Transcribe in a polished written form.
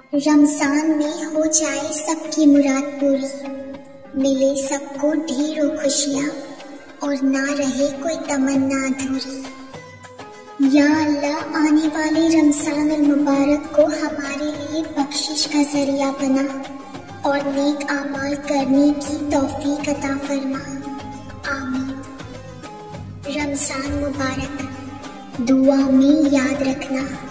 रमजान में हो जाए सबकी मुराद पूरी, मिले सबको ढेरों खुशियाँ और ना रहे कोई तमन्ना अधूरी। या अल्लाह, आने वाले रमजान अल मुबारक को हमारे लिए बख्शिश का जरिया बना और नेक आमाल करने की तौफीक अता फरमा। आमीन। रमजान मुबारक दुआ में याद रखना।